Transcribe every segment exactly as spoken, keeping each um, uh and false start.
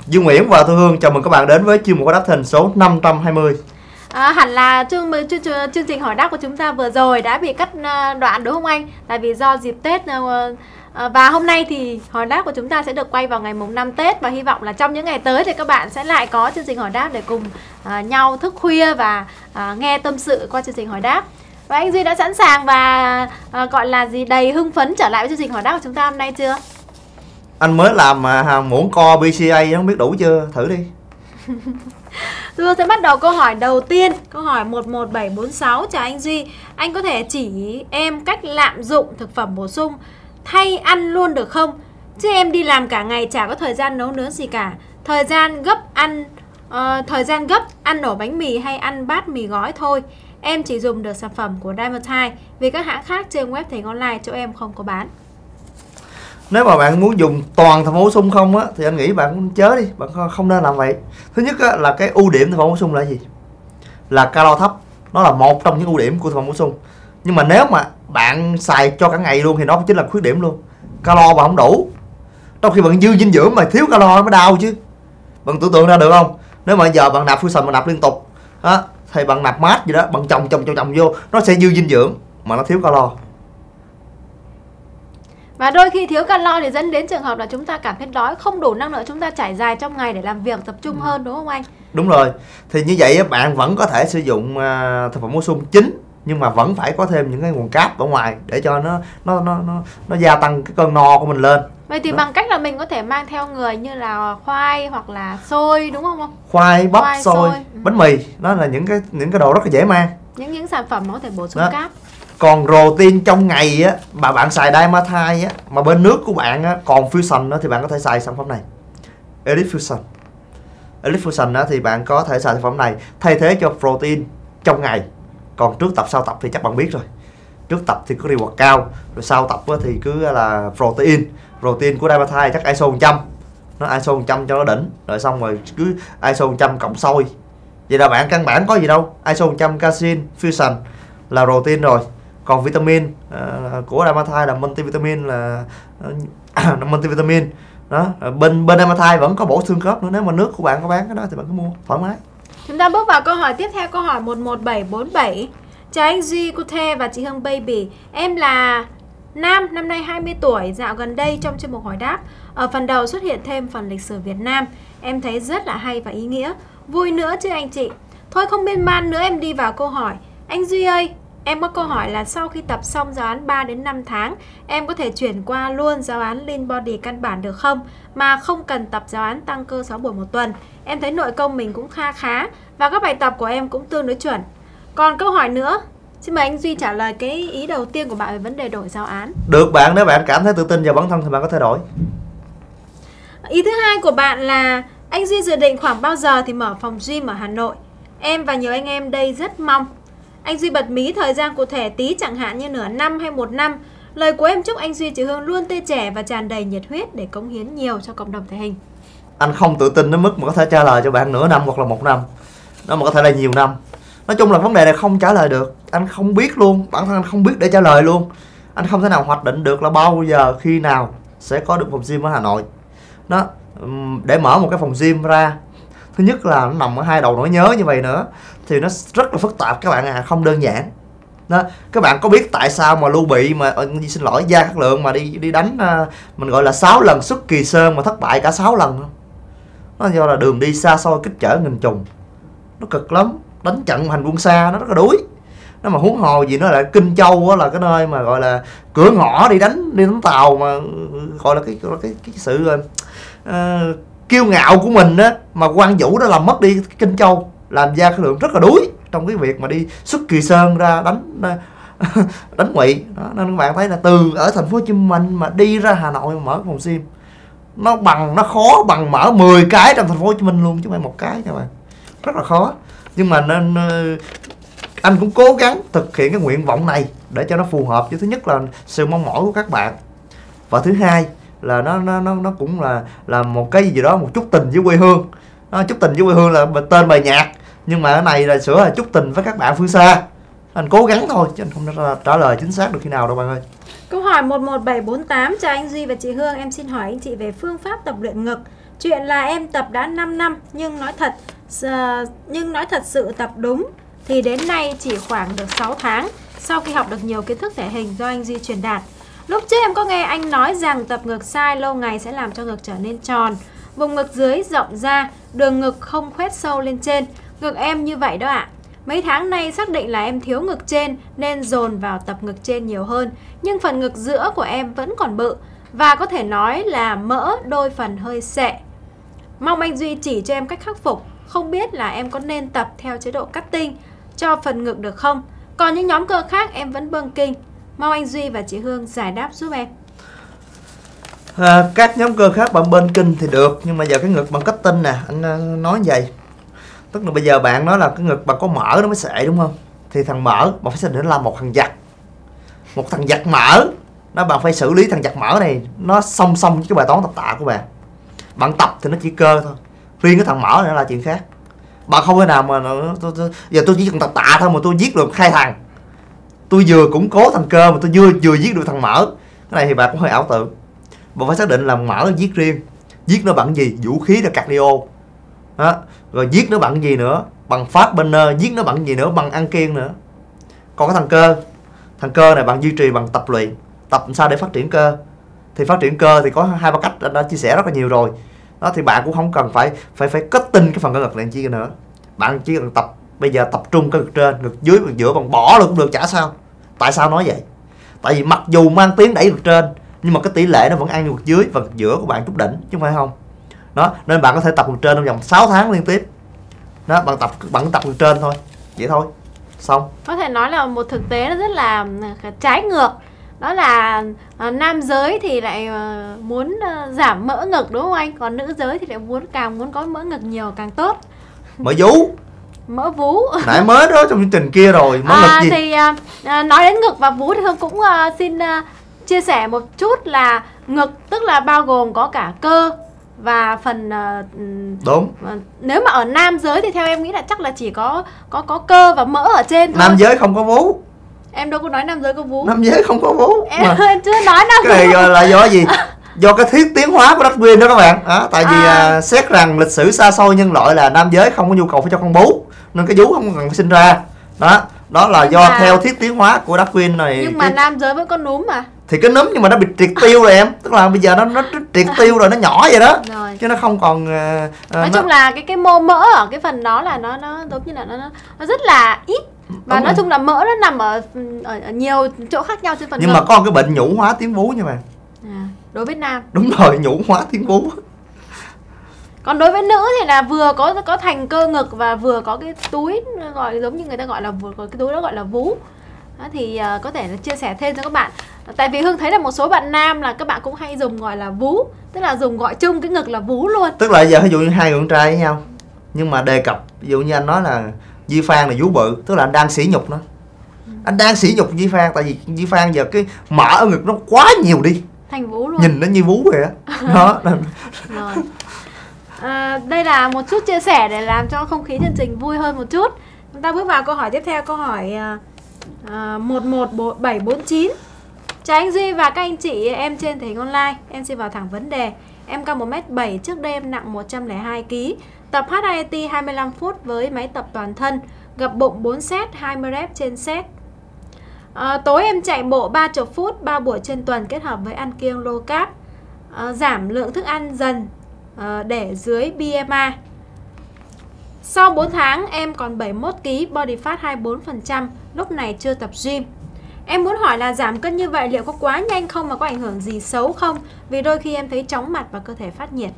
Dương Nguyễn và Thu Hương chào mừng các bạn đến với chuyên mục hỏi đáp thình số năm trăm hai mươi. À, hẳn là chương, chương, chương trình hỏi đáp của chúng ta vừa rồi đã bị cắt đoạn đúng không anh? Là vì do dịp Tết. Và hôm nay thì hỏi đáp của chúng ta sẽ được quay vào ngày mùng năm Tết. Và hy vọng là trong những ngày tới thì các bạn sẽ lại có chương trình hỏi đáp để cùng uh, nhau thức khuya và uh, nghe tâm sự qua chương trình hỏi đáp. Và anh Duy đã sẵn sàng và uh, gọi là gì đầy hưng phấn trở lại với chương trình hỏi đáp của chúng ta hôm nay chưa? Anh mới làm uh, muỗng co bê xê a, không biết đủ chưa? Thử đi. Tôi sẽ bắt đầu câu hỏi đầu tiên. Câu hỏi một một bảy bốn sáu. Chào anh Duy, anh có thể chỉ em cách lạm dụng thực phẩm bổ sung thay ăn luôn được không? Chứ em đi làm cả ngày chả có thời gian nấu nướng gì cả. Thời gian gấp ăn uh, Thời gian gấp ăn nổ bánh mì hay ăn bát mì gói thôi. Em chỉ dùng được sản phẩm của Dymatize vì các hãng khác trên web Thành Online chỗ em không có bán. Nếu mà bạn muốn dùng toàn thực phẩm bổ sung không á, thì anh nghĩ bạn cũng chớ đi, bạn không nên làm vậy. Thứ nhất á, là cái ưu điểm thực phẩm bổ sung là gì? Là calo thấp, nó là một trong những ưu điểm của thực phẩm bổ sung. Nhưng mà nếu mà bạn xài cho cả ngày luôn thì nó chính là khuyết điểm luôn. Calo mà không đủ, trong khi bạn dư dinh dưỡng mà thiếu calo nó mới đau chứ. Bạn tưởng tượng ra được không? Nếu mà giờ bạn nạp fusion, bạn nạp liên tục á, thì bạn nạp mát gì đó, bạn trồng trồng trồng trồng vô, nó sẽ dư dinh dưỡng mà nó thiếu calo. Và đôi khi thiếu calo thì dẫn đến trường hợp là chúng ta cảm thấy đói, không đủ năng lượng, chúng ta trải dài trong ngày để làm việc tập trung hơn, đúng không anh? Đúng rồi. Thì như vậy bạn vẫn có thể sử dụng uh, thực phẩm bổ sung chính, nhưng mà vẫn phải có thêm những cái nguồn cáp ở ngoài để cho nó nó nó nó, nó gia tăng cái cơn no của mình lên. Vậy thì đó, bằng cách là mình có thể mang theo người như là khoai hoặc là xôi, đúng không? Khoai, bắp, khoai, xôi, xôi, bánh mì, đó là những cái những cái đồ rất là dễ mang. Những những sản phẩm nó có thể bổ sung đó. Cáp. Còn protein trong ngày á, mà bạn xài Dymatize á, mà bên nước của bạn á, còn Fusion á, thì bạn có thể xài sản phẩm này, Elite Fusion. Elite Fusion á, thì bạn có thể xài sản phẩm này thay thế cho protein trong ngày. Còn trước tập sau tập thì chắc bạn biết rồi. Trước tập thì có reward cao, rồi sau tập á, thì cứ là protein. Protein của Dymatize chắc i ét o một trăm, nó i ét o một trăm cho nó đỉnh, rồi xong rồi cứ i ét o một trăm cộng xôi. Vậy là bạn căn bản có gì đâu, i ét o một trăm casein Fusion là protein rồi. Còn vitamin uh, của Dymatize là multivitamin, là uh, multivitamin đó. Bên bên Dymatize vẫn có bổ xương khớp nữa. Nếu mà nước của bạn có bán cái đó thì bạn cứ mua thoải mái. Chúng ta bước vào câu hỏi tiếp theo, câu hỏi một một bảy bốn bảy. Chào anh Duy, cô The và chị Hương Baby. Em là nam, năm nay hai mươi tuổi. Dạo gần đây trong chuyên mục hỏi đáp, ở phần đầu xuất hiện thêm phần lịch sử Việt Nam. Em thấy rất là hay và ý nghĩa. Vui nữa chứ anh chị. Thôi không miên man nữa, em đi vào câu hỏi. Anh Duy ơi, em có câu hỏi là sau khi tập xong giáo án ba đến năm tháng, em có thể chuyển qua luôn giáo án Lean Body căn bản được không? Mà không cần tập giáo án tăng cơ sáu buổi một tuần. Em thấy nội công mình cũng kha khá và các bài tập của em cũng tương đối chuẩn. Còn câu hỏi nữa, xin mời anh Duy trả lời cái ý đầu tiên của bạn về vấn đề đổi giáo án. Được bạn, nếu bạn cảm thấy tự tin vào bản thân thì bạn có thể đổi. Ý thứ hai của bạn là anh Duy dự định khoảng bao giờ thì mở phòng gym ở Hà Nội? Em và nhiều anh em đây rất mong. Anh Duy bật mí thời gian cụ thể tí, chẳng hạn như nửa năm hay một năm. Lời của em chúc anh Duy chị Hương luôn tươi trẻ và tràn đầy nhiệt huyết để cống hiến nhiều cho cộng đồng thể hình. Anh không tự tin đến mức mà có thể trả lời cho bạn nửa năm hoặc là một năm. Nó mà có thể là nhiều năm. Nói chung là vấn đề này không trả lời được. Anh không biết luôn, bản thân anh không biết để trả lời luôn. Anh không thể nào hoạch định được là bao giờ, khi nào sẽ có được phòng gym ở Hà Nội. Đó, để mở một cái phòng gym ra, thứ nhất là nó nằm ở hai đầu nỗi nhớ như vậy nữa, thì nó rất là phức tạp các bạn à, không đơn giản. Đó, các bạn có biết tại sao mà Lưu Bị mà xin lỗi Gia Cát Lượng mà đi đi đánh mình gọi là sáu lần xuất Kỳ Sơn mà thất bại cả sáu lần không? Nó do là đường đi xa xôi kích trở nghìn trùng, nó cực lắm, đánh trận hành quân xa nó rất là đuối. Nó mà huống hồ gì nó là Kinh Châu là cái nơi mà gọi là cửa ngõ đi đánh đi đánh tàu, mà gọi là cái gọi là cái, cái sự uh, kiêu ngạo của mình á, mà Quang Vũ đã làm mất đi Kinh Châu, làm Gia Cát Lượng rất là đuối trong cái việc mà đi xuất Kỳ Sơn ra đánh đánh Ngụy. Nên các bạn thấy là từ ở thành phố Hồ Chí Minh mà đi ra Hà Nội mà mở phòng gym, nó bằng nó khó bằng mở mười cái trong thành phố Hồ Chí Minh luôn chứ không phải một cái các bạn, rất là khó. Nhưng mà nên anh cũng cố gắng thực hiện cái nguyện vọng này để cho nó phù hợp với thứ nhất là sự mong mỏi của các bạn, và thứ hai là nó nó nó nó cũng là là một cái gì đó, một chút tình với quê hương. Nó chút tình với quê hương là tên bài nhạc, nhưng mà cái này là sửa là chút tình với các bạn phương xa. Anh cố gắng thôi chứ anh không trả lời chính xác được khi nào đâu bạn ơi. Câu hỏi một một bảy bốn tám. Chào anh Duy và chị Hương, em xin hỏi anh chị về phương pháp tập luyện ngực Chuyện là em tập đã năm năm nhưng nói thật uh, nhưng nói thật sự tập đúng thì đến nay chỉ khoảng được sáu tháng sau khi học được nhiều kiến thức thể hình do anh Duy truyền đạt. Lúc trước em có nghe anh nói rằng tập ngực sai lâu ngày sẽ làm cho ngực trở nên tròn, vùng ngực dưới rộng ra, đường ngực không khoét sâu lên trên. Ngực em như vậy đó ạ. Mấy tháng nay xác định là em thiếu ngực trên nên dồn vào tập ngực trên nhiều hơn. Nhưng phần ngực giữa của em vẫn còn bự và có thể nói là mỡ đôi phần hơi sệ. Mong anh Duy chỉ cho em cách khắc phục. Không biết là em có nên tập theo chế độ cutting cho phần ngực được không? Còn những nhóm cơ khác em vẫn bưng kinh. Mong anh Duy và chị Hương giải đáp giúp em. À, các nhóm cơ khác bạn bên kinh thì được, nhưng mà giờ cái ngực bằng cutting nè, anh nói vậy. Tức là bây giờ bạn nói là cái ngực bạn có mỡ nó mới sệ đúng không? Thì thằng mỡ bạn phải xác định là một thằng giặt. Một thằng giặt mỡ, nó bạn phải xử lý thằng giặt mỡ này nó song song với cái bài toán tập tạ của bạn. Bạn tập thì nó chỉ cơ thôi, riêng cái thằng mỡ này là chuyện khác. Bạn không thể nào mà nó, tôi, tôi, giờ tôi chỉ cần tập tạ thôi mà tôi giết được hai thằng. Tôi vừa củng cố thằng cơ mà tôi vừa vừa giết được thằng mỡ. Cái này thì bạn cũng hơi ảo tưởng. Bạn phải xác định là mỡ giết riêng, giết nó bằng gì? Vũ khí là cardio đó. Rồi giết nó bằng gì nữa? Bằng phát banner. Giết nó bằng gì nữa? Bằng ăn kiêng nữa. Còn cái thằng cơ, thằng cơ này bạn duy trì bằng tập luyện. Tập làm sao để phát triển cơ? Thì phát triển cơ thì có hai ba cách, anh đã chia sẻ rất là nhiều rồi đó. Thì bạn cũng không cần phải phải phải cutting cái phần cơ ngực này chi nữa. Bạn chỉ cần tập bây giờ tập trung cái ngực trên, ngực dưới, ngực giữa, còn bỏ được cũng được, chả sao. Tại sao nói vậy? Tại vì mặc dù mang tiếng đẩy ngực trên nhưng mà cái tỷ lệ nó vẫn ăn ngực dưới và ngực giữa của bạn chút đỉnh chứ không phải không đó. Nên bạn có thể tập ngực trên trong vòng sáu tháng liên tiếp đó. Bạn tập bạn tập ngực trên thôi, vậy thôi, xong. Có thể nói là một thực tế nó rất là trái ngược. Đó là uh, nam giới thì lại uh, muốn uh, giảm mỡ ngực đúng không anh? Còn nữ giới thì lại muốn càng muốn có mỡ ngực nhiều càng tốt. Mỡ vú. Mỡ vú. Nãy mới đó trong chương trình kia rồi, mỡ à, ngực gì? Thì uh, uh, nói đến ngực và vú thì Hương cũng uh, xin uh, chia sẻ một chút là ngực tức là bao gồm có cả cơ và phần uh, đúng. Uh, nếu mà ở nam giới thì theo em nghĩ là chắc là chỉ có có có cơ và mỡ ở trên thôi. Nam giới không có vú. Em đâu có nói nam giới có vú. Nam giới không có vú. Em mà chưa nói nam cái này là do gì? Do cái thiết tiến hóa của Darwin đó các bạn à, tại vì à. À, xét rằng lịch sử xa xôi nhân loại là nam giới không có nhu cầu phải cho con bú nên cái vú không cần sinh ra đó. Đó là nhưng do mà... theo thiết tiến hóa của Darwin này. Nhưng mà cái... nam giới vẫn có núm mà. Thì cái núm nhưng mà nó bị triệt tiêu rồi em. Tức là bây giờ nó nó triệt tiêu rồi, nó nhỏ vậy đó rồi. Chứ nó không còn uh, nói nó... chung là cái cái mô mỡ ở cái phần đó là nó nó giống như là nó nó rất là ít. Và đúng nói rồi. Chung là mỡ nó nằm ở, ở, ở nhiều chỗ khác nhau trên phần nhưng ngực. Mà có một cái bệnh nhũ hóa tuyến vú nha bạn. À, đối với nam. Đúng rồi, nhũ hóa tuyến vú. Còn đối với nữ thì là vừa có có thành cơ ngực và vừa có cái túi gọi giống như người ta gọi là vừa có cái túi đó gọi là vú. Đó, thì uh, có thể là chia sẻ thêm cho các bạn. Tại vì Hương thấy là một số bạn nam là các bạn cũng hay dùng gọi là vú, tức là dùng gọi chung cái ngực là vú luôn. Tức là giờ ví dụ như hai người con trai với nhau nhưng mà đề cập ví dụ như anh nói là Duy Phan là vú bự, tức là anh đang sỉ nhục nó. Ừ. Anh đang sỉ nhục Duy Phan tại vì Duy Phan giờ cái mỡ ở ngực nó quá nhiều đi. Thành vú luôn. Nhìn nó như vú vậy á. Đó. Rồi. À, đây là một chút chia sẻ để làm cho không khí chương trình vui hơn một chút. Chúng ta bước vào câu hỏi tiếp theo, câu hỏi uh, một một bảy bốn chín. Chào anh Duy và các anh chị em trên thể hình online. Em xin vào thẳng vấn đề. Em cao một mét bảy, trước đây em nặng một trăm lẻ hai ki lô gam. Tập hát i i tê hai mươi lăm phút với máy tập toàn thân, gập bụng bốn set, hai mươi rep trên set. À, tối em chạy bộ ba mươi phút, ba buổi trên tuần kết hợp với ăn kiêng low carb. À, giảm lượng thức ăn dần à, để dưới bê em i. Sau bốn tháng em còn bảy mươi mốt ki lô gam, body fat hai mươi bốn phần trăm, lúc này chưa tập gym. Em muốn hỏi là giảm cân như vậy liệu có quá nhanh không, mà có ảnh hưởng gì xấu không? Vì đôi khi em thấy chóng mặt và cơ thể phát nhiệt.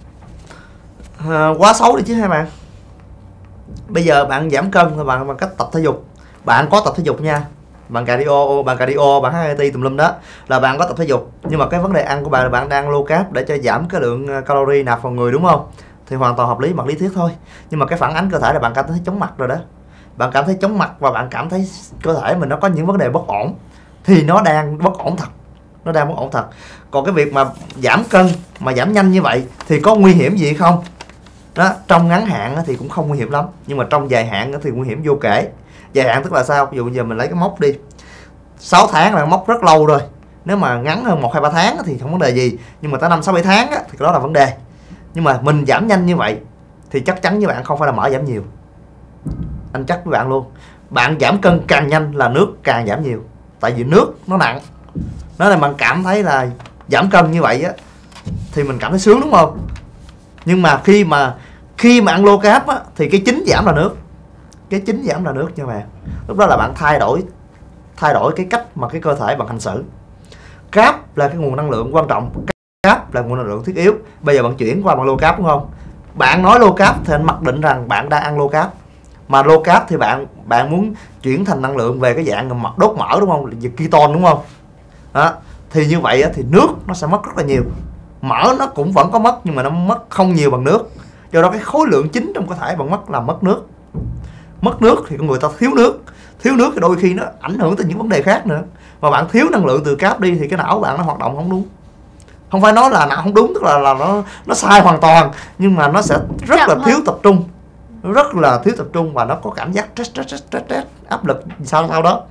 À, quá xấu đi chứ hai bạn. Bây giờ bạn giảm cân là bạn bằng cách tập thể dục. Bạn có tập thể dục nha. Bạn cardio, bạn cardio, bạn hát i i tê tùm lum đó là bạn có tập thể dục. Nhưng mà cái vấn đề ăn của bạn là bạn đang low carb để cho giảm cái lượng calorie nạp vào người đúng không? Thì hoàn toàn hợp lý mặt lý thuyết thôi. Nhưng mà cái phản ánh cơ thể là bạn cảm thấy chóng mặt rồi đó. Bạn cảm thấy chóng mặt và bạn cảm thấy cơ thể mình nó có những vấn đề bất ổn. Thì nó đang bất ổn thật. Nó đang bất ổn thật. Còn cái việc mà giảm cân mà giảm nhanh như vậy thì có nguy hiểm gì không? Đó, trong ngắn hạn thì cũng không nguy hiểm lắm. Nhưng mà trong dài hạn thì nguy hiểm vô kể. Dài hạn tức là sao? Ví dụ giờ mình lấy cái mốc đi, sáu tháng là mốc rất lâu rồi. Nếu mà ngắn hơn một hai ba tháng thì không vấn đề gì. Nhưng mà tới năm sáu bảy tháng thì đó là vấn đề. Nhưng mà mình giảm nhanh như vậy thì chắc chắn với bạn không phải là mỡ giảm nhiều. Anh chắc với bạn luôn. Bạn giảm cân càng nhanh là nước càng giảm nhiều. Tại vì nước nó nặng. Nó là bạn cảm thấy là giảm cân như vậy á thì mình cảm thấy sướng đúng không? Nhưng mà khi mà khi mà ăn low carb á thì cái chính giảm là nước. Cái chính giảm là nước nha bạn. Lúc đó là bạn thay đổi thay đổi cái cách mà cái cơ thể bạn hành xử. Carb là cái nguồn năng lượng quan trọng. Carb là nguồn năng lượng thiết yếu. Bây giờ bạn chuyển qua bằng low carb đúng không? Bạn nói low carb thì anh mặc định rằng bạn đang ăn low carb. Mà low carb thì bạn bạn muốn chuyển thành năng lượng về cái dạng mà đốt mỡ đúng không? Là ketone đúng không? Đó. Thì như vậy thì nước nó sẽ mất rất là nhiều. Mỡ nó cũng vẫn có mất nhưng mà nó mất không nhiều bằng nước. Do đó cái khối lượng chính trong cơ thể bạn mất là mất nước. Mất nước thì con người ta thiếu nước. Thiếu nước thì đôi khi nó ảnh hưởng tới những vấn đề khác nữa. Mà bạn thiếu năng lượng từ carb đi thì cái não bạn nó hoạt động không đúng. Không phải nói là não không đúng, tức là là nó nó sai hoàn toàn, nhưng mà nó sẽ rất Chậm là hơn. thiếu tập trung. Rất là thiếu tập trung và nó có cảm giác stress, stress, stress, stress, áp lực sao sao đó.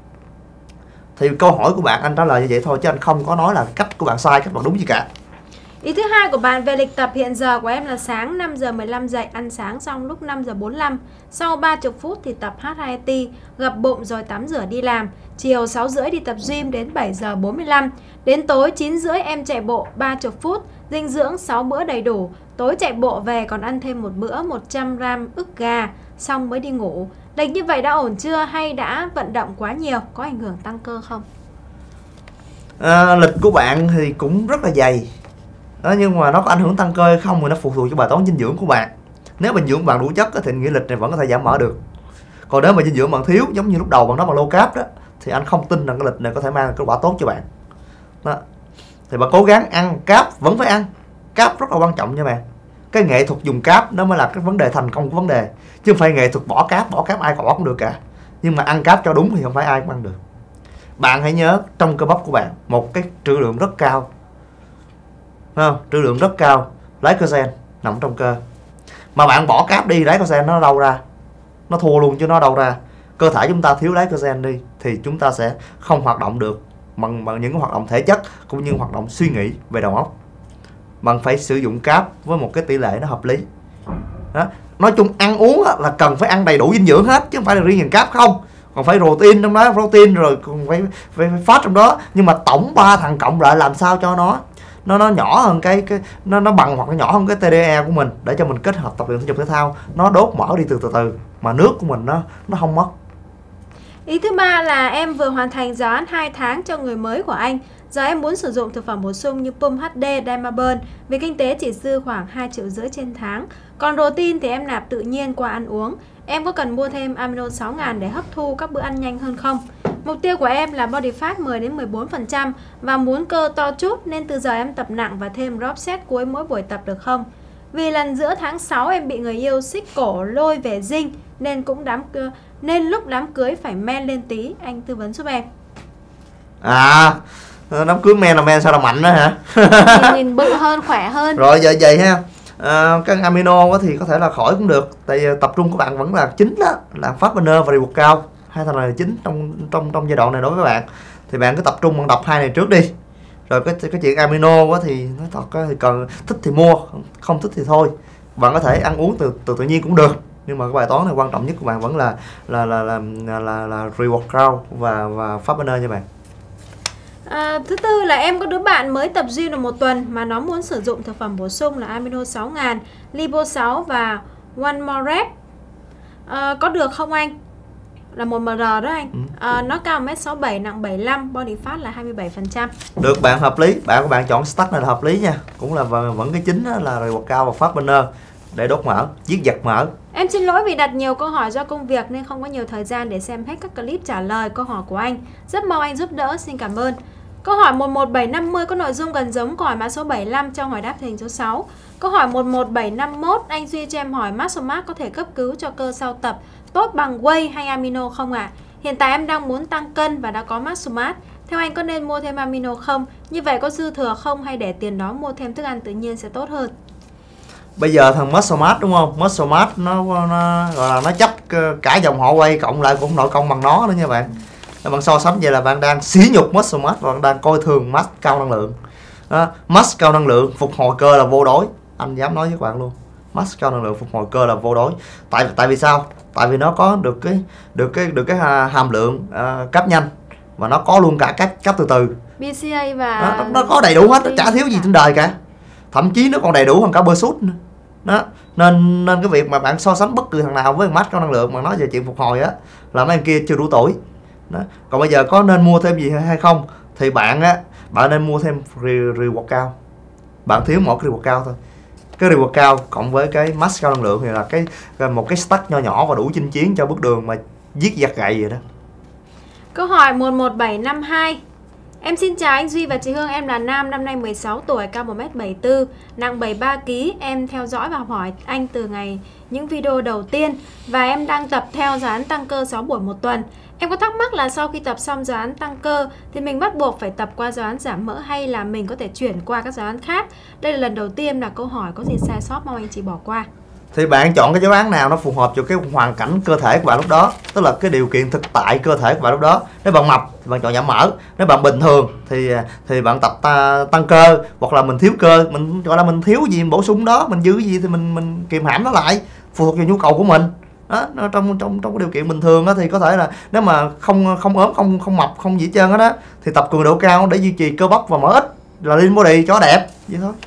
Thì câu hỏi của bạn anh trả lời như vậy thôi chứ anh không có nói là cách của bạn sai, cách bạn đúng gì cả. Ý thứ hai của bạn về lịch tập hiện giờ của em là sáng năm giờ mười lăm dậy, ăn sáng xong lúc năm giờ bốn mươi lăm. Sau ba mươi phút thì tập hát hai T, gập bụng rồi tắm rửa đi làm. Chiều sáu rưỡi đi tập gym đến bảy giờ bốn mươi lăm. Đến tối chín rưỡi em chạy bộ ba mươi phút, dinh dưỡng sáu bữa đầy đủ. Tối chạy bộ về còn ăn thêm một bữa một trăm gam ức gà, xong mới đi ngủ. Lịch như vậy đã ổn chưa hay đã vận động quá nhiều, có ảnh hưởng tăng cơ không? À, lịch của bạn thì cũng rất là dày. Đó, nhưng mà nó có ảnh hưởng tăng cơ hay không thì nó phụ thuộc cho bài toán dinh dưỡng của bạn. Nếu mà dinh dưỡng bạn đủ chất thì nghĩa lịch này vẫn có thể giảm mỡ được. Còn nếu mà dinh dưỡng bạn thiếu, giống như lúc đầu bạn nói bằng low carb đó, thì anh không tin rằng cái lịch này có thể mang kết quả tốt cho bạn. Đó. Thì bạn cố gắng ăn carb, vẫn phải ăn. Carb rất là quan trọng nha bạn. Cái nghệ thuật dùng carb nó mới là cái vấn đề thành công của vấn đề. Chứ không phải nghệ thuật bỏ carb, bỏ carb ai bỏ cũng được cả. Nhưng mà ăn carb cho đúng thì không phải ai cũng ăn được. Bạn hãy nhớ trong cơ bắp của bạn một cái trữ lượng rất cao, không? Trữ lượng rất cao glycogen nằm trong cơ. Mà bạn bỏ carb đi, glycogen nó đâu ra? Nó thua luôn chứ nó đâu ra. Cơ thể chúng ta thiếu glycogen đi thì chúng ta sẽ không hoạt động được bằng, bằng những hoạt động thể chất cũng như hoạt động suy nghĩ về đầu óc. Bạn phải sử dụng carb với một cái tỷ lệ nó hợp lý. Đó. Nói chung ăn uống là cần phải ăn đầy đủ dinh dưỡng hết chứ không phải là riêng carb không. Còn phải protein trong đó, protein rồi còn phải, phải, phải fat trong đó. Nhưng mà tổng ba thằng cộng lại làm sao cho nó nó nó nhỏ hơn cái cái nó nó bằng hoặc nó nhỏ hơn cái tê đê e của mình, để cho mình kết hợp tập luyện thể dục thể thao, nó đốt mỡ đi từ từ từ mà nước của mình nó nó không mất. Ý thứ ba là em vừa hoàn thành giáo án hai tháng cho người mới của anh. Giờ em muốn sử dụng thực phẩm bổ sung như Pum hát đê, Dermaburn. Vì kinh tế chỉ dư khoảng hai triệu rưỡi trên tháng. Còn protein thì em nạp tự nhiên qua ăn uống. Em có cần mua thêm amino sáu ngàn để hấp thu các bữa ăn nhanh hơn không? Mục tiêu của em là body fat mười đến mười bốn phần trăm và muốn cơ to chút nên từ giờ em tập nặng và thêm drop set cuối mỗi buổi tập được không? Vì lần giữa tháng sáu em bị người yêu xích cổ lôi về dinh nên cũng đám nên lúc đám cưới phải men lên tí, anh tư vấn giúp em. À, đám cưới men là men sao là mạnh đó hả? Nhìn, nhìn bự hơn, khỏe hơn. Rồi giờ vậy ha. À, cái amino thì có thể là khỏi cũng được, tại tập trung của bạn vẫn là chính đó, là fat burner và reward cao, hai thằng này là chính trong trong trong giai đoạn này đối với bạn. Thì bạn cứ tập trung bạn đọc hai này trước đi, rồi cái cái chuyện amino quá thì nói thật thì cần thích thì mua, không thích thì thôi. Bạn có thể ăn uống từ từ tự nhiên cũng được, nhưng mà cái bài toán này quan trọng nhất của bạn vẫn là là là là là, là, là reward cao và và fat burner nha bạn. À, thứ tư là em có đứa bạn mới tập gym được một tuần mà nó muốn sử dụng thực phẩm bổ sung là amino sáu ngàn, lipo sáu và one more rep. À, có được không anh? Là một em rờ đó anh. À, nó cao một mét sáu mươi bảy, nặng bảy mươi lăm, body fat là hai mươi bảy phần trăm. Được, bạn hợp lý, bạn của bạn chọn stack này là hợp lý nha. Cũng là vẫn cái chính là reward cao và fat burner để đốt mỡ, giết giật mỡ. Em xin lỗi vì đặt nhiều câu hỏi do công việc nên không có nhiều thời gian để xem hết các clip trả lời câu hỏi của anh. Rất mong anh giúp đỡ, xin cảm ơn. Câu hỏi một một bảy năm không có nội dung gần giống câu hỏi mã số bảy mươi lăm trong hỏi đáp hình số sáu. Câu hỏi một một bảy năm mốt, anh Duy cho em hỏi Maximax có thể cấp cứu cho cơ sau tập tốt bằng whey hay amino không ạ? À? Hiện tại em đang muốn tăng cân và đã có Maximax. Theo anh có nên mua thêm amino không? Như vậy có dư thừa không hay để tiền đó mua thêm thức ăn tự nhiên sẽ tốt hơn? Bây giờ thằng Maximax đúng không? Maximax nó, nó gọi là nó chấp cả dòng họ quay cộng lại cũng nội công bằng nó nữa nha bạn. Bạn so sánh vậy là bạn đang sỉ nhục Maximax và bạn đang coi thường max cao năng lượng. Đó, max cao năng lượng phục hồi cơ là vô đối. anh dám nói với các bạn luôn, max cao năng lượng phục hồi cơ là vô đối. Tại tại vì sao? Tại vì nó có được cái được cái được cái hàm lượng uh, cấp nhanh, và nó có luôn cả cách cấp từ từ. bê xê a và nó, nó có đầy đủ hết, nó chả thiếu gì trên đời cả. Thậm chí nó còn đầy đủ hơn cả Pursuit nữa. Đó. Nên nên cái việc mà bạn so sánh bất cứ thằng nào với max cao năng lượng mà nói về chuyện phục hồi á, là mấy anh kia chưa đủ tuổi. Đó. Còn bây giờ có nên mua thêm gì hay không thì bạn á, bạn nên mua thêm reward cao. Bạn thiếu một cái reward cao thôi. Cái reward cao cộng với cái max cao năng lượng thì là cái một cái stack nho nhỏ và đủ chinh chiến cho bước đường mà giết giặc gậy vậy đó. Câu hỏi một một bảy năm hai. Em xin chào anh Duy và chị Hương, em là nam, năm nay mười sáu tuổi, cao một mét bảy mươi tư, nặng bảy mươi ba ki lô gam. Em theo dõi và học hỏi anh từ ngày những video đầu tiên và em đang tập theo giáo án tăng cơ sáu buổi một tuần. Em có thắc mắc là sau khi tập xong giáo án tăng cơ thì mình bắt buộc phải tập qua giáo án giảm mỡ hay là mình có thể chuyển qua các giáo án khác? Đây là lần đầu tiên là câu hỏi có gì sai sót, mong anh chị bỏ qua. Thì bạn chọn cái giáo án nào nó phù hợp cho cái hoàn cảnh cơ thể của bạn lúc đó, tức là cái điều kiện thực tại cơ thể của bạn lúc đó. Nếu bạn mập thì bạn chọn giảm mỡ, nếu bạn bình thường thì thì bạn tập ta, tăng cơ, hoặc là mình thiếu cơ, mình gọi là mình thiếu gì mình bổ sung đó, mình dư gì thì mình mình kiềm hãm nó lại, phụ thuộc vào nhu cầu của mình. Đó, trong trong trong cái điều kiện bình thường đó, thì có thể là nếu mà không không ốm, không không mập, không gì hết trơn đó, thì tập cường độ cao để duy trì cơ bắp và mỡ ít, là lean body cho đẹp vậy thôi.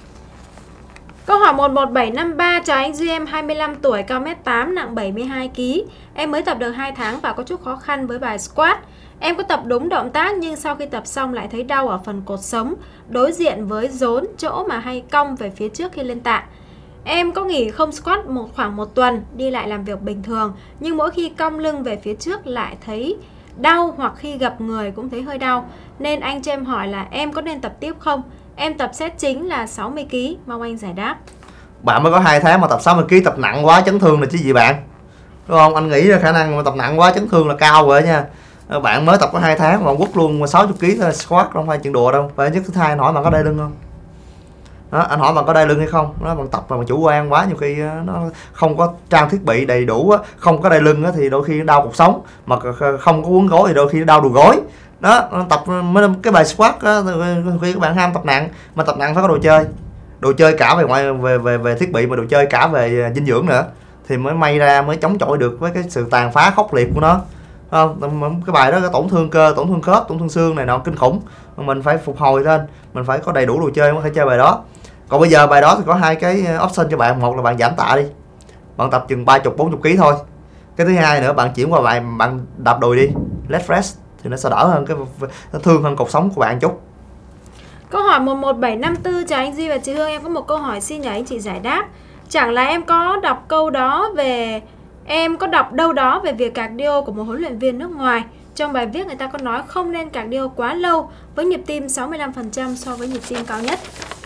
Câu hỏi một một bảy năm ba. Chào anh Duy, em hai mươi lăm tuổi, cao một mét tám mươi, nặng bảy mươi hai ki lô gam. Em mới tập được hai tháng và có chút khó khăn với bài squat. Em có tập đúng động tác nhưng sau khi tập xong lại thấy đau ở phần cột sống, đối diện với rốn, chỗ mà hay cong về phía trước khi lên tạ. Em có nghỉ không squat một khoảng một tuần, đi lại làm việc bình thường, nhưng mỗi khi cong lưng về phía trước lại thấy đau, hoặc khi gặp người cũng thấy hơi đau. Nên anh cho em hỏi là em có nên tập tiếp không? Em tập set chính là sáu mươi ki lô gam, mong anh giải đáp. Bạn mới có hai tháng mà tập sáu mươi ki lô gam, tập nặng quá chấn thương là chứ gì bạn, đúng không? Anh nghĩ là khả năng mà tập nặng quá chấn thương là cao rồi nha. Bạn mới tập có hai tháng mà quất luôn sáu mươi ki lô gam squat, không phải chuyện đùa đâu. Và trước thứ hai anh hỏi bạn có đai lưng không? Đó, anh hỏi bạn có đai lưng hay không? Nó bạn tập mà bạn chủ quan quá, nhiều khi nó không có trang thiết bị đầy đủ, không có đai lưng thì đôi khi đau cột sống, mà không có quấn gối thì đôi khi đau đùi gối. Đó, tập cái bài squat đó, khi các bạn ham tập nặng, mà tập nặng phải có đồ chơi, đồ chơi cả về ngoại về về về thiết bị, mà đồ chơi cả về dinh dưỡng nữa, thì mới may ra mới chống chọi được với cái sự tàn phá khốc liệt của nó. Không, cái bài đó cái tổn thương cơ, tổn thương khớp, tổn thương xương này nọ kinh khủng, mình phải phục hồi lên, mình phải có đầy đủ đồ chơi mới phải chơi bài đó. Còn bây giờ bài đó thì có hai cái option cho bạn, một là bạn giảm tạ đi, bạn tập chừng ba mươi bốn mươi ki lô gam thôi. Cái thứ hai nữa, bạn chuyển qua bài bạn đạp đùi đi, leg press, thì nó sẽ đỡ hơn, cái nó thương hơn cột sống của bạn chút. Câu hỏi một một bảy năm tư. Chào anh Duy và chị Hương, em có một câu hỏi xin nhờ anh chị giải đáp. Chẳng là em có đọc câu đó về Em có đọc đâu đó về việc cardio của một huấn luyện viên nước ngoài. Trong bài viết người ta có nói không nên cardio quá lâu với nhịp tim sáu mươi lăm phần trăm so với nhịp tim cao nhất.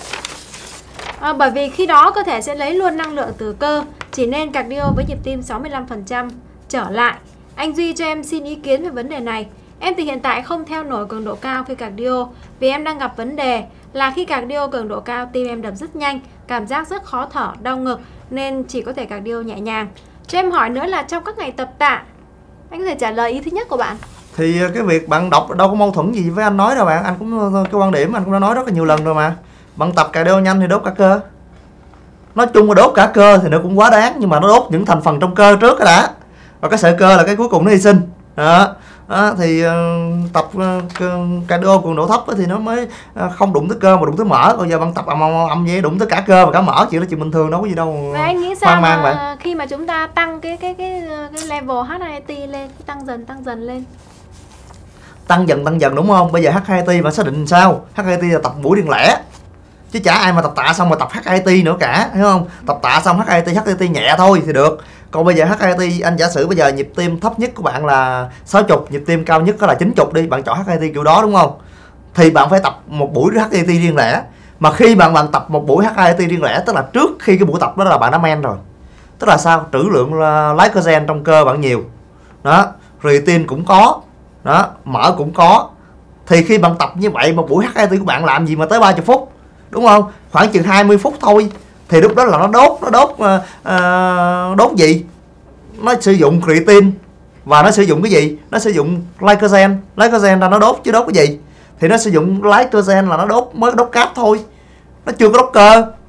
À, bởi vì khi đó cơ thể sẽ lấy luôn năng lượng từ cơ, chỉ nên cardio với nhịp tim sáu mươi lăm phần trăm trở lại. Anh Duy cho em xin ý kiến về vấn đề này. Em thì hiện tại không theo nổi cường độ cao khi cardio, vì em đang gặp vấn đề là khi cardio cường độ cao tim em đập rất nhanh, cảm giác rất khó thở, đau ngực, nên chỉ có thể cardio nhẹ nhàng. Cho em hỏi nữa là trong các ngày tập tạ, anh có thể trả lời ý thứ nhất của bạn. Thì cái việc bạn đọc đâu có mâu thuẫn gì với anh nói đâu bạn, anh cũng cái quan điểm anh cũng đã nói rất là nhiều lần rồi mà. Bạn tập cardio nhanh thì đốt cả cơ. Nói chung là đốt cả cơ thì nó cũng quá đáng, nhưng mà nó đốt những thành phần trong cơ trước cái đã, và cái sợi cơ là cái cuối cùng nó hy sinh. Đó. Đó, thì uh, tập uh, cardio cường độ thấp thì nó mới uh, không đụng tới cơ mà đụng tới mỡ. Bây giờ bạn tập ầm ầm ầm vậy đụng tới cả cơ và cả mỡ, chuyện đó chuyện bình thường, đâu có gì đâu. Và anh nghĩ sao mà bạn? Khi mà chúng ta tăng cái cái cái cái level hát i tê lên, tăng dần tăng dần lên, tăng dần tăng dần đúng không? Bây giờ hát i tê bạn xác định sao? hát i tê là tập buổi riêng lẻ, chứ chả ai mà tập tạ xong mà tập hát i tê nữa cả, hiểu không? Tập tạ xong hát i tê hát i tê nhẹ thôi thì được. Còn bây giờ hát i tê, anh giả sử bây giờ nhịp tim thấp nhất của bạn là sáu mươi, nhịp tim cao nhất có là chín mươi đi, bạn chọn hát i tê kiểu đó đúng không? Thì bạn phải tập một buổi hát i tê riêng lẻ. Mà khi bạn bạn tập một buổi hát i tê riêng lẻ, tức là trước khi cái buổi tập đó là bạn đã men rồi. Tức là sao? Trữ lượng glycogen trong cơ bạn nhiều. Đó, creatine cũng có. Đó, mỡ cũng có. Thì khi bạn tập như vậy, một buổi hát i tê của bạn làm gì mà tới ba mươi phút, đúng không? Khoảng chừng hai mươi phút thôi. Thì lúc đó là nó đốt, nó đốt uh, đốt gì? Nó sử dụng creatine và nó sử dụng cái gì? Nó sử dụng glycogen, glycogen là nó đốt chứ đốt cái gì? Thì nó sử dụng glycogen là nó đốt mới đốt cáp thôi. Nó chưa có đốt cơ.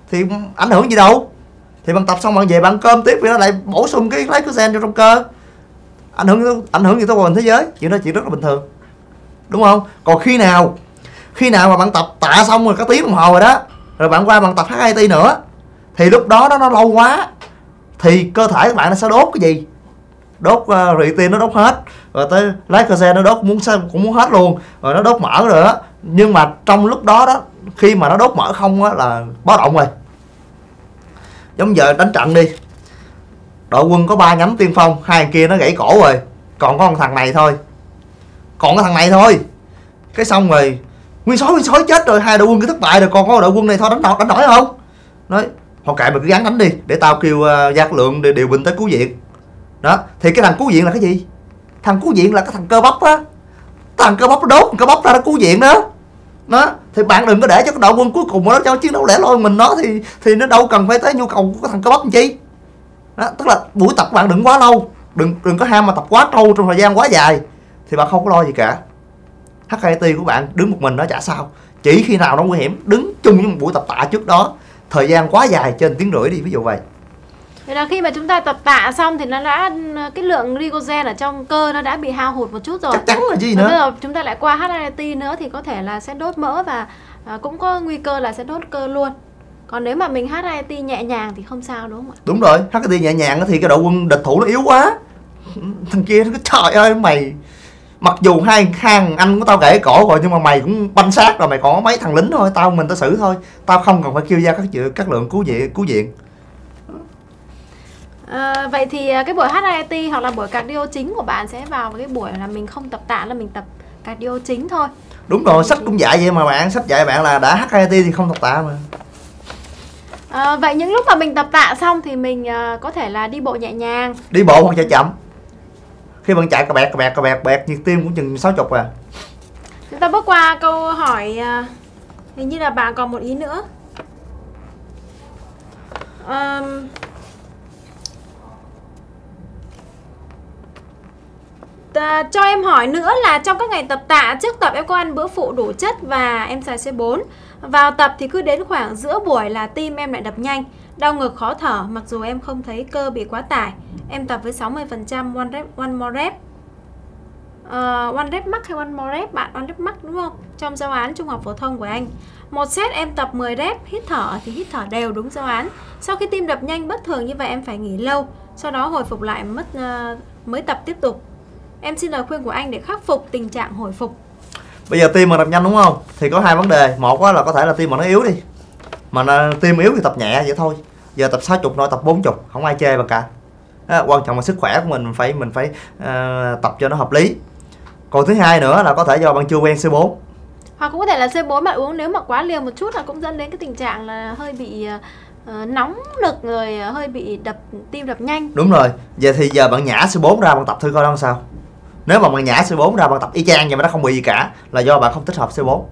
thì ảnh hưởng gì đâu. Thì bạn tập xong bạn về bạn ăn cơm tiếp, thì nó lại bổ sung cái glycogen vô trong cơ. Ảnh hưởng ảnh hưởng gì tới hoàn thế giới, chuyện đó chuyện rất là bình thường, đúng không? Còn khi nào khi nào mà bạn tập tạ xong rồi có tiếng đồng hồ rồi đó, rồi bạn qua bạn tập hát i tê nữa, thì lúc đó nó nó lâu quá thì cơ thể các bạn nó sẽ đốt cái gì, đốt uh, creatine nó đốt hết, rồi tới glycogen nó đốt cũng muốn cũng muốn hết luôn, rồi nó đốt mỡ rồi đó. Nhưng mà trong lúc đó đó, khi mà nó đốt mỡ không á là báo động rồi. Giống giờ đánh trận đi, đội quân có ba nhánh tiên phong, hai thằng kia nó gãy cổ rồi, còn có một thằng này thôi, còn cái thằng này thôi, cái xong rồi nguyên sói nguyên sói chết rồi, hai đội quân cứ thất bại rồi, còn có đội quân này thôi đánh nổi đánh nổi không? Nói thôi kệ mày cứ gắng đánh đi, để tao kêu uh, Gia Lượng để điều binh tới cứu viện. Đó, thì cái thằng cứu viện là cái gì? Thằng cứu viện là cái thằng cơ bắp á, thằng cơ bắp nó đốt cơ bắp ra nó cứu viện đó. Đó, thì bạn đừng có để cho cái đội quân cuối cùng nó cho chiến đấu lẻ loi mình nó, thì thì nó đâu cần phải tới nhu cầu của cái thằng cơ bắp làm chi. Đó, tức là buổi tập bạn đừng quá lâu, đừng đừng có ham mà tập quá trâu trong thời gian quá dài, thì bạn không có lo gì cả. hát i tê của bạn đứng một mình nó chả sao, chỉ khi nào nó nguy hiểm đứng chung với một buổi tập tạ trước đó thời gian quá dài trên tiếng rưỡi đi, ví dụ vậy. Vậy là khi mà chúng ta tập tạ xong thì nó đã, cái lượng glycogen ở trong cơ nó đã bị hao hụt một chút rồi. Chắc chắn là gì nữa. nữa. Bây giờ chúng ta lại qua hát i tê nữa thì có thể là sẽ đốt mỡ và à, cũng có nguy cơ là sẽ đốt cơ luôn. Còn nếu mà mình hát i tê nhẹ nhàng thì không sao, đúng không ạ? Đúng rồi, hát i tê nhẹ nhàng thì cái đội quân địch thủ nó yếu quá. Thằng kia nó trời ơi mày, mặc dù hai thằng anh của tao gãy cổ rồi nhưng mà mày cũng banh xác rồi, mày còn có mấy thằng lính thôi, tao mình tao xử thôi, tao không cần phải kêu ra các các lượng cứu viện cứu viện. À, vậy thì cái buổi hát i tê hoặc là buổi cardio chính của bạn sẽ vào cái buổi là mình không tập tạ, là mình tập cardio chính thôi. Đúng rồi, sách cũng dạy vậy mà bạn, sách dạy bạn là đã hát i tê thì không tập tạ mà. À, vậy những lúc mà mình tập tạ xong thì mình uh, có thể là đi bộ nhẹ nhàng, đi bộ hoặc chạy chậm. Khi bạn chạy cà bẹt cà bẹt cà bẹt bẹt nhịp tim cũng chừng sáu chục à. Chúng ta bước qua câu hỏi, uh, hình như là bạn còn một ý nữa. Um, À, cho em hỏi nữa là trong các ngày tập tạ, trước tập em có ăn bữa phụ đủ chất và em xài xê bốn. Vào tập thì cứ đến khoảng giữa buổi là tim em lại đập nhanh, đau ngực khó thở, mặc dù em không thấy cơ bị quá tải. Em tập với sáu mươi phần trăm one rep, one more rep. Uh, one rep max hay one more rep? Bạn one rep max đúng không? Trong giáo án trung học phổ thông của anh. Một set em tập mười rep, hít thở thì hít thở đều đúng giáo án. Sau khi tim đập nhanh bất thường như vậy em phải nghỉ lâu, sau đó hồi phục lại mất uh, mới tập tiếp tục. Em xin lời khuyên của anh để khắc phục tình trạng hồi phục. Bây giờ tim mà đập nhanh đúng không? Thì có hai vấn đề. Một là có thể là tim mà nó yếu đi. Mà nó, tim yếu thì tập nhẹ vậy thôi. Giờ tập sáu mươi rồi tập bốn mươi, không ai chê bạn cả. Đó, quan trọng là sức khỏe của mình, mình phải mình phải uh, tập cho nó hợp lý. Còn thứ hai nữa là có thể do bạn chưa quen xê bốn. Hoặc cũng có thể là xê bốn bạn uống nếu mà quá liều một chút là cũng dẫn đến cái tình trạng là hơi bị uh, nóng nực rồi hơi bị đập tim đập nhanh. Đúng rồi. Vậy thì giờ bạn nhả xê bốn ra bạn tập thử coi nó làm sao. Nếu mà bạn nhả xê bốn ra bạn tập y chang vậy mà nó không bị gì cả, là do bạn không thích hợp xê bốn.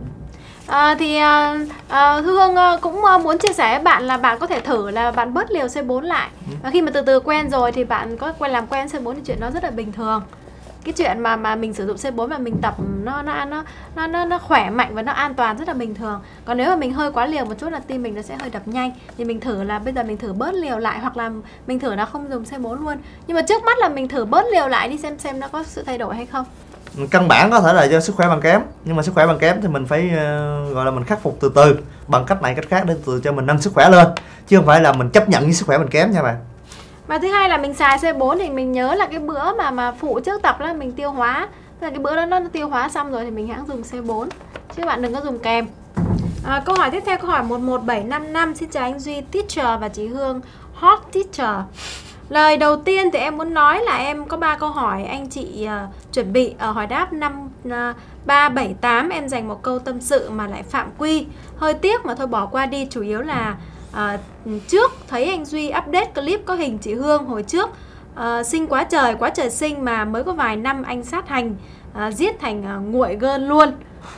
À, thì à, à, Hương cũng muốn chia sẻ với bạn là bạn có thể thử là bạn bớt liều xê bốn lại. Và khi mà từ từ quen rồi thì bạn có quen làm quen xê bốn thì chuyện đó rất là bình thường. Cái chuyện mà mà mình sử dụng xê bốn mà mình tập nó nó nó nó nó nó khỏe mạnh và nó an toàn rất là bình thường. Còn nếu mà mình hơi quá liều một chút là tim mình nó sẽ hơi đập nhanh, thì mình thử là bây giờ mình thử bớt liều lại, hoặc là mình thử là không dùng xê bốn luôn. Nhưng mà trước mắt là mình thử bớt liều lại đi xem xem nó có sự thay đổi hay không. Căn bản có thể là do sức khỏe bạn kém, nhưng mà sức khỏe bạn kém thì mình phải uh, gọi là mình khắc phục từ từ bằng cách này cách khác để từ cho mình nâng sức khỏe lên, chứ không phải là mình chấp nhận với sức khỏe mình kém nha bạn. Và thứ hai là mình xài xê bốn thì mình nhớ là cái bữa mà mà phụ trước tập là mình tiêu hóa, tức là cái bữa đó nó tiêu hóa xong rồi thì mình hãng dùng xê bốn, chứ bạn đừng có dùng kèm. À, câu hỏi tiếp theo, câu hỏi một một bảy năm năm. Xin chào anh Duy, teacher và chị Hương, hot teacher. Lời đầu tiên thì em muốn nói là em có ba câu hỏi anh chị uh, chuẩn bị ở hỏi đáp năm uh, ba bảy tám. Em dành một câu tâm sự mà lại phạm quy, hơi tiếc mà thôi bỏ qua đi. Chủ yếu là uh, trước thấy anh Duy update clip có hình chị Hương hồi trước uh, xinh quá trời, quá trời xinh, mà mới có vài năm anh sát hành uh, giết thành uh, nguội gơn luôn.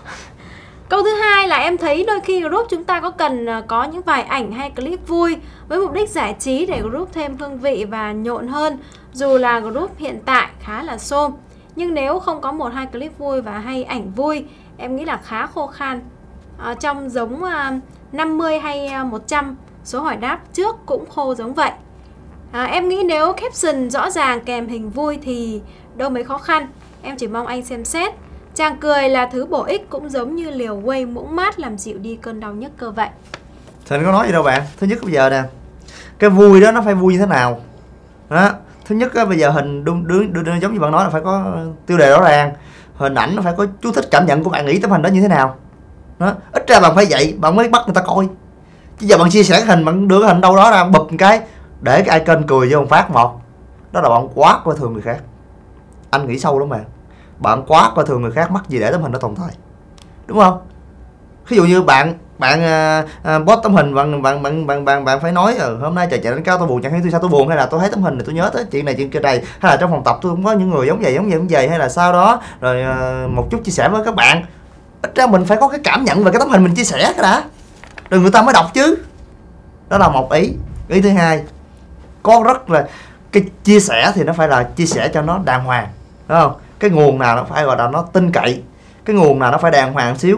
Câu thứ hai là em thấy đôi khi group chúng ta có cần có những vài ảnh hay clip vui với mục đích giải trí để group thêm hương vị và nhộn hơn. Dù là group hiện tại khá là xôm, nhưng nếu không có một hai clip vui và hay ảnh vui, em nghĩ là khá khô khan. À, trong giống uh, năm mươi hay một trăm Số hỏi đáp trước cũng khô giống vậy. À, em nghĩ nếu caption rõ ràng kèm hình vui thì đâu mấy khó khăn. Em chỉ mong anh xem xét. Chàng cười là thứ bổ ích, cũng giống như liều whey muỗng mát làm dịu đi cơn đau nhức cơ vậy. Thì anh có nói gì đâu bạn. Thứ nhất bây giờ nè, cái vui đó nó phải vui như thế nào đó. Thứ nhất á, bây giờ hình đương, đương, đương, đương, giống như bạn nói là phải có tiêu đề rõ ràng, hình ảnh nó phải có chú thích cảm nhận của bạn nghĩ tấm hình đó như thế nào đó. Ít ra bạn phải vậy bạn mới bắt người ta coi, chứ giờ bạn chia sẻ cái hình, bạn đưa cái hình đâu đó ra bụp một cái để cái icon cười vô một phát một, đó là bạn quá coi thường người khác. Anh nghĩ sâu lắm mà, bạn quá coi thường người khác, mắc gì để tấm hình đó tồn tại, đúng không? Ví dụ như bạn bạn uh, post tấm hình, bạn bạn bạn bạn bạn, bạn phải nói ừ, hôm nay trời trời đánh cao tôi buồn, chẳng hay tôi sao tôi buồn, hay là tôi thấy tấm hình này tôi nhớ tới chuyện này chuyện kia này, hay là trong phòng tập tôi cũng có những người giống vậy giống vậy giống vậy, hay là sau đó rồi uh, một chút chia sẻ với các bạn. Ít ra mình phải có cái cảm nhận về cái tấm hình mình chia sẻ cái đã, rồi người ta mới đọc chứ. Đó là một ý. Ý thứ hai, có rất là cái chia sẻ thì nó phải là chia sẻ cho nó đàng hoàng, đúng không? Cái nguồn nào nó phải gọi là nó tin cậy, cái nguồn nào nó phải đàng hoàng xíu.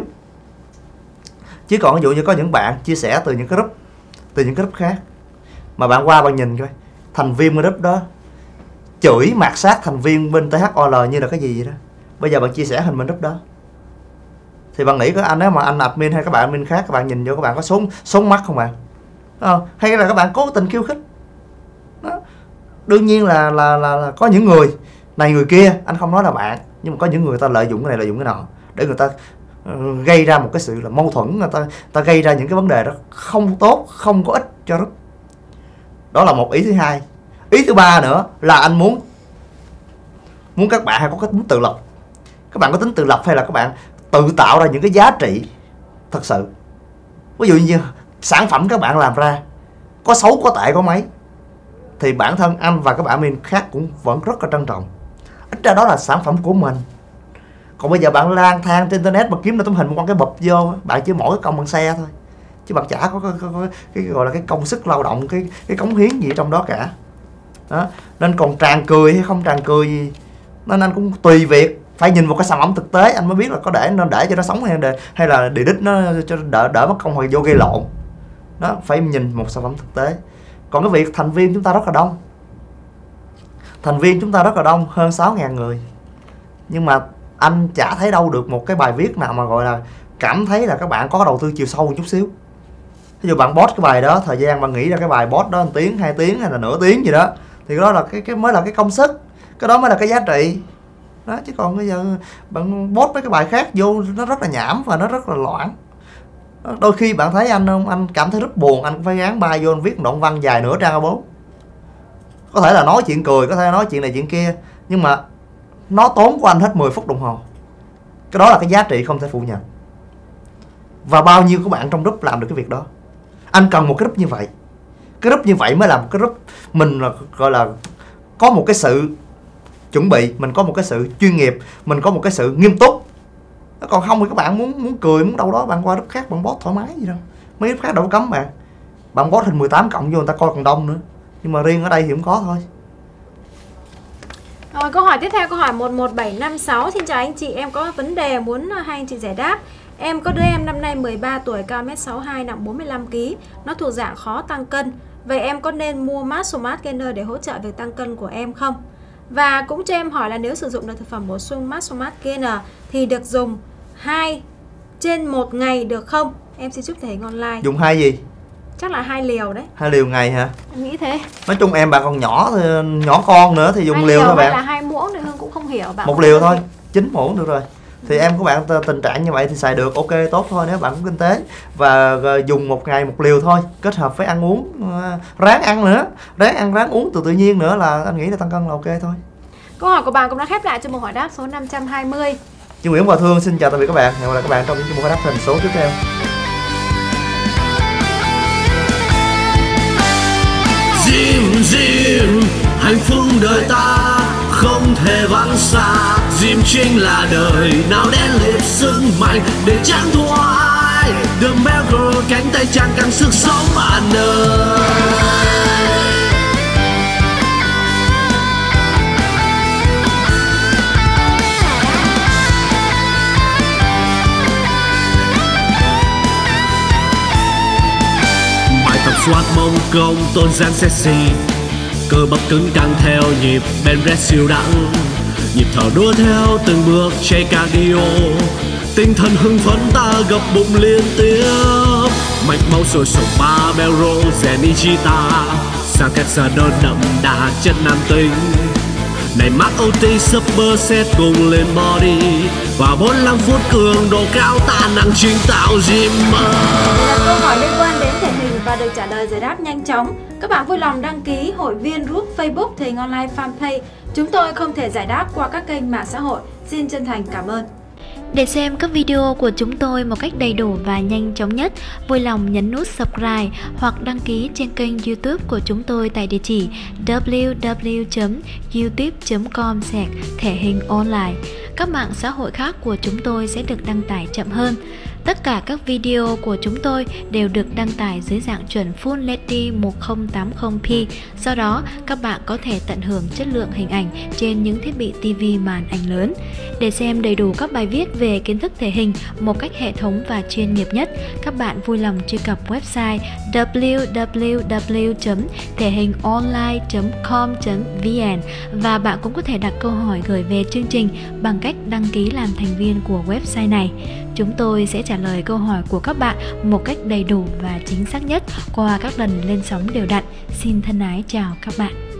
Chứ còn ví dụ như có những bạn chia sẻ từ những cái group, từ những cái group khác, mà bạn qua bạn nhìn coi, thành viên group đó chửi mạt sát thành viên bên tê hát o lờ như là cái gì vậy đó. Bây giờ bạn chia sẻ hình bên group đó thì bạn nghĩ có anh, nếu mà anh admin hay các bạn admin khác, các bạn nhìn vô các bạn có sống sống mắt không bạn? Không? Hay là các bạn cố tình khiêu khích đó. Đương nhiên là, là là là có những người này người kia, anh không nói là bạn, nhưng mà có những người ta lợi dụng cái này lợi dụng cái nọ để người ta uh, gây ra một cái sự là mâu thuẫn, người ta ta gây ra những cái vấn đề đó không tốt, không có ích cho group. Đó là một ý thứ hai. Ý thứ ba nữa là anh muốn muốn các bạn hay có cái tính tự lập. Các bạn có tính tự lập hay là các bạn tự tạo ra những cái giá trị thật sự. Ví dụ như sản phẩm các bạn làm ra có xấu có tệ có mấy thì bản thân anh và các bạn admin khác cũng vẫn rất là trân trọng. Ít ra đó là sản phẩm của mình. Còn bây giờ bạn lang thang trên internet mà kiếm được tấm hình một con cái bụp vô, bạn chỉ mỗi công bằng xe thôi, chứ bạn chả có, có, có, có cái gọi là cái công sức lao động, cái cái cống hiến gì trong đó cả đó. Nên còn tràn cười hay không tràn cười gì, nên anh cũng tùy việc, phải nhìn một cái sản phẩm thực tế anh mới biết là có để nó để cho nó sống hay để hay là edit nó cho đỡ đỡ mất công hoặc vô gây lộn đó. Phải nhìn một sản phẩm thực tế. Còn cái việc thành viên chúng ta rất là đông, thành viên chúng ta rất là đông, hơn sáu ngàn người, nhưng mà anh chả thấy đâu được một cái bài viết nào mà gọi là cảm thấy là các bạn có đầu tư chiều sâu một chút xíu. Ví dụ bạn post cái bài đó, thời gian bạn nghĩ ra cái bài post đó một tiếng, hai tiếng hay là nửa tiếng gì đó, thì đó là cái cái mới là cái công sức, cái đó mới là cái giá trị đó. Chứ còn bây giờ bạn post mấy cái bài khác vô nó rất là nhảm và nó rất là loãng. Đôi khi bạn thấy anh không, anh cảm thấy rất buồn, anh cũng phải gán bài vô, anh viết một đoạn văn dài nửa trang a bốn. Có thể là nói chuyện cười, có thể nói chuyện này chuyện kia, nhưng mà nó tốn của anh hết mười phút đồng hồ. Cái đó là cái giá trị không thể phủ nhận. Và bao nhiêu các bạn trong group làm được cái việc đó. Anh cần một cái group như vậy. Cái group như vậy mới làm cái group mình là gọi là có một cái sự chuẩn bị, mình có một cái sự chuyên nghiệp, mình có một cái sự nghiêm túc. Còn không thì các bạn muốn muốn cười, muốn đâu đó bạn qua group khác bạn post thoải mái gì đâu. Mấy group khác đâu có cấm bạn. Bạn post hình mười tám cộng vô người ta coi còn đông nữa. Nhưng mà riêng ở đây thì cũng có thôi. Rồi, câu hỏi tiếp theo, câu hỏi một một bảy năm sáu. Xin chào anh chị, em có vấn đề muốn hai anh chị giải đáp. Em có đứa em năm nay mười ba tuổi, cao mét sáu mươi hai, nặng bốn mươi lăm ki lô gam. Nó thuộc dạng khó tăng cân. Vậy em có nên mua Mastomat Gainer để hỗ trợ việc tăng cân của em không? Và cũng cho em hỏi là nếu sử dụng được thực phẩm bổ sung Mastomat Gainer thì được dùng hai trên một ngày được không? Em xin chúc thể hình online. Dùng hai gì? Chắc là hai liều đấy. Hai liều ngày hả? Em nghĩ thế. Nói chung em bạn còn nhỏ thì, nhỏ con nữa thì dùng hai liều, liều thôi bạn. Hay là hai muỗng thì Hương cũng không hiểu bạn. Một liều thôi, chín muỗng được rồi. Thì em của bạn tình trạng như vậy thì xài được, ok tốt thôi nếu bạn có kinh tế. Và dùng một ngày một liều thôi, kết hợp với ăn uống, ráng ăn nữa, ráng ăn ráng uống từ tự nhiên nữa là anh nghĩ là tăng cân là ok thôi. Câu hỏi của bạn cũng đã khép lại chương mục hỏi đáp số năm trăm hai mươi. Chị Nguyễn và Thương xin chào tạm biệt các bạn. Hẹn gặp lại các bạn trong những chương mục hỏi đáp thành số tiếp theo. Jim Jim, hạnh phúc đời ta không thể vắng xa. Jim chính là đời nào đen liệt sức mạnh để chẳng thua ai. The Miracle, cánh tay chàng càng sức sống bạn ơi. Bài tập xoắn công tôn dáng sexy, cơ bắp cứng căng theo nhịp ben press siêu đẳng, nhịp thở đua theo từng bước chạy cardio, tinh thần hưng phấn ta gập bụng liên tiếp, mạch máu sôi sục ba barrel rèn Ichita, sang cách ra đơn đậm đà chất nam tính. Này mắc ô tê super set cùng lên body và bốn mươi lăm phút cường độ cao ta năng chính tạo gym. Là câu hỏi liên quan đến thể hình và được trả lời giải đáp nhanh chóng. Các bạn vui lòng đăng ký hội viên group Facebook Thể hình Online Fanpage. Chúng tôi không thể giải đáp qua các kênh mạng xã hội. Xin chân thành cảm ơn. Để xem các video của chúng tôi một cách đầy đủ và nhanh chóng nhất, vui lòng nhấn nút subscribe hoặc đăng ký trên kênh YouTube của chúng tôi tại địa chỉ w w w chấm youtube chấm com slash thể hình online. Các mạng xã hội khác của chúng tôi sẽ được đăng tải chậm hơn. Tất cả các video của chúng tôi đều được đăng tải dưới dạng chuẩn Full ết đê một không tám không p. Do đó, các bạn có thể tận hưởng chất lượng hình ảnh trên những thiết bị ti vi màn ảnh lớn. Để xem đầy đủ các bài viết về kiến thức thể hình một cách hệ thống và chuyên nghiệp nhất, các bạn vui lòng truy cập website w w w chấm thể hình online chấm com chấm v n và bạn cũng có thể đặt câu hỏi gửi về chương trình bằng cách đăng ký làm thành viên của website này. Chúng tôi sẽ trả lời câu hỏi của các bạn một cách đầy đủ và chính xác nhất qua các lần lên sóng đều đặn. Xin thân ái chào các bạn.